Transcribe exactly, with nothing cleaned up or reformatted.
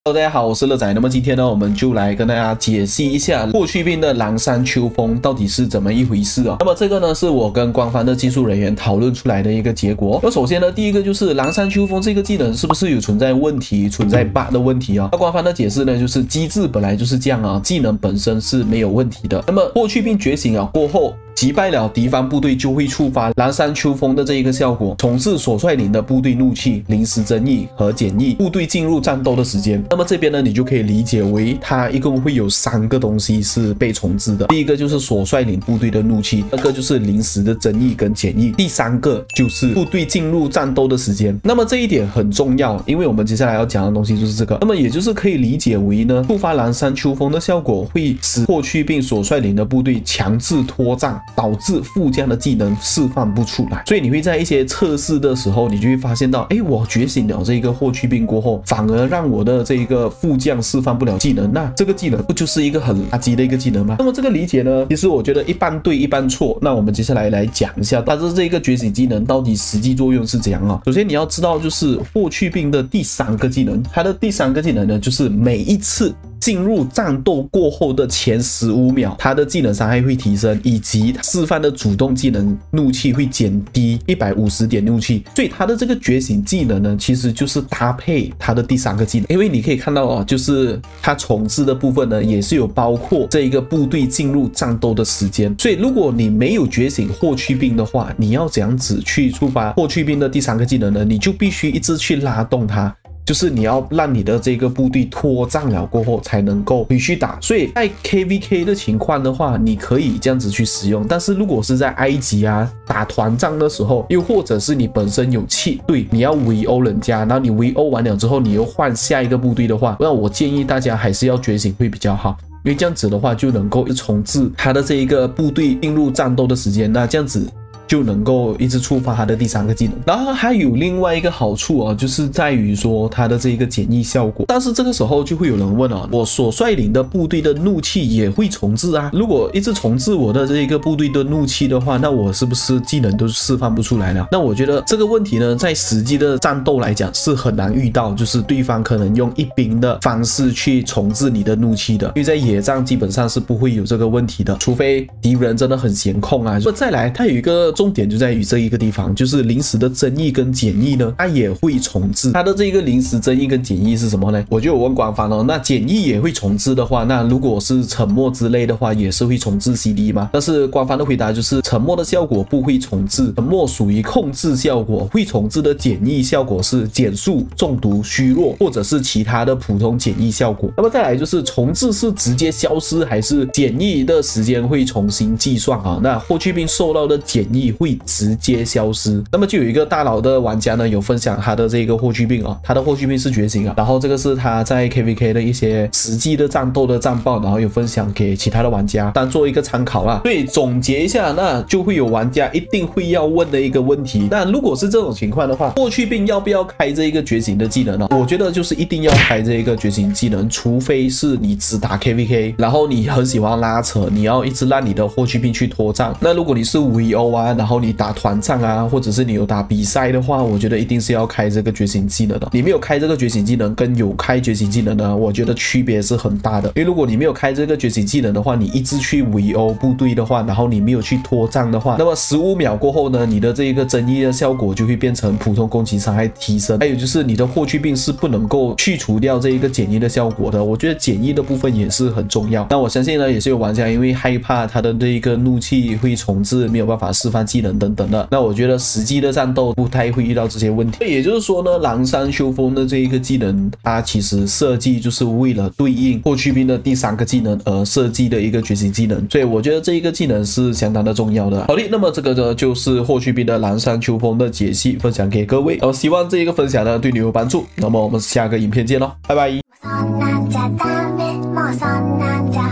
Hello， 大家好，我是乐仔。那么今天呢，我们就来跟大家解析一下霍去病的狼山秋风到底是怎么一回事啊？那么这个呢，是我跟官方的技术人员讨论出来的一个结果。那首先呢，第一个就是狼山秋风这个技能是不是有存在问题、存在 bug 的问题啊？那官方的解释呢，就是机制本来就是这样啊，技能本身是没有问题的。那么霍去病觉醒啊过后，击败了敌方部队就会触发狼山秋风的这一个效果，重置所率领的部队怒气、临时增益和减益部队进入战斗的时间。那么这边呢，你就可以理解为它一共会有三个东西是被重置的。第一个就是所率领部队的怒气，第二个就是临时的增益跟减益，第三个就是部队进入战斗的时间。那么这一点很重要，因为我们接下来要讲的东西就是这个。那么也就是可以理解为呢，触发狼山秋风的效果会使霍去病所率领的部队强制脱战，导致副将的技能释放不出来。所以你会在一些测试的时候，你就会发现到，哎，我觉醒了这个霍去病过后，反而让我的这个副将释放不了技能，那这个技能不就是一个很垃圾的一个技能吗？那么这个理解呢，其实我觉得一半对一半错。那我们接下来来讲一下，它的这个觉醒技能到底实际作用是怎样啊？首先你要知道，就是霍去病的第三个技能，它的第三个技能呢，就是每一次进入战斗过后的前十五秒，他的技能伤害会提升，以及释放的主动技能怒气会减低一百五十点怒气。所以他的这个觉醒技能呢，其实就是搭配他的第三个技能。因为你可以看到啊，就是他重置的部分呢，也是有包括这一个部队进入战斗的时间。所以如果你没有觉醒霍去病的话，你要怎样子去触发霍去病的第三个技能呢？你就必须一直去拉动它。就是你要让你的这个部队脱战了过后才能够回去打，所以在 K V K 的情况的话，你可以这样子去使用。但是如果是在埃及啊打团战的时候，又或者是你本身有气队，你要围殴人家，然后你围殴完了之后，你又换下一个部队的话，那我建议大家还是要觉醒会比较好。因为这样子的话就能够重置他的这一个部队进入战斗的时间，那这样子就能够一直触发他的第三个技能。然后还有另外一个好处啊，就是在于说他的这个减益效果。但是这个时候就会有人问啊，我所率领的部队的怒气也会重置啊，如果一直重置我的这个部队的怒气的话，那我是不是技能都释放不出来了？那我觉得这个问题呢，在实际的战斗来讲是很难遇到，就是对方可能用一兵的方式去重置你的怒气的，因为在野战基本上是不会有这个问题的，除非敌人真的很闲控啊。再来，它有一个重点就在于这一个地方，就是临时的增益跟减益呢，它也会重置。它的这个临时增益跟减益是什么呢？我就有问官方哦，那减益也会重置的话，那如果是沉默之类的话，也是会重置 C D 吗？但是官方的回答就是沉默的效果不会重置，沉默属于控制效果，会重置的减益效果是减速、中毒、虚弱，或者是其他的普通减益效果。那么再来就是重置是直接消失，还是减益的时间会重新计算啊？那霍去病受到的减益会直接消失。那么就有一个大佬的玩家呢，有分享他的这个霍去病啊，他的霍去病是觉醒啊，然后这个是他在 K V K 的一些实际的战斗的战报，然后有分享给其他的玩家，当做一个参考啦。所以总结一下，那就会有玩家一定会要问的一个问题，那如果是这种情况的话，霍去病要不要开这一个觉醒的技能呢？我觉得就是一定要开这一个觉醒技能，除非是你只打 K V K， 然后你很喜欢拉扯，你要一直让你的霍去病去脱战。那如果你是围殴啊，然后你打团战啊，或者是你有打比赛的话，我觉得一定是要开这个觉醒技能的。你没有开这个觉醒技能跟有开觉醒技能呢，我觉得区别是很大的。因为如果你没有开这个觉醒技能的话，你一直去围殴部队的话，然后你没有去脱战的话，那么十五秒过后呢，你的这个增益的效果就会变成普通攻击伤害提升。还有就是你的霍去病是不能够去除掉这一个减益的效果的，我觉得减益的部分也是很重要。那我相信呢，也是有玩家因为害怕他的这一个怒气会重置，没有办法释放技能等等的，那我觉得实际的战斗不太会遇到这些问题。也就是说呢，狼山秋风的这一个技能，它其实设计就是为了对应霍去病的第三个技能而设计的一个觉醒技能，所以我觉得这一个技能是相当的重要的。好的，那么这个呢就是霍去病的狼山秋风的解析，分享给各位，然后希望这一个分享呢对你有帮助。那么我们下个影片见咯，拜拜。